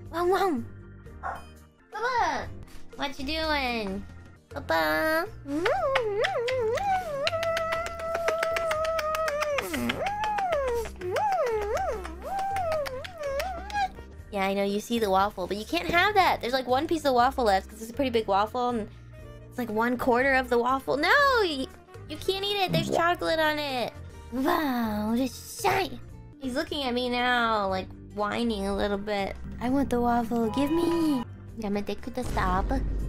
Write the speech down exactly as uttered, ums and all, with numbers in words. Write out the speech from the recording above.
Wow, wow. Bubba, what you doing? Bubba. Yeah, I know you see the waffle, but you can't have that. There's like one piece of waffle left because it's a pretty big waffle, and it's like one quarter of the waffle. No, you, you can't eat it. There's chocolate on it. Wow, just shy. He's looking at me now, like whining a little bit. I want the waffle. Give me. Yamete kudasai.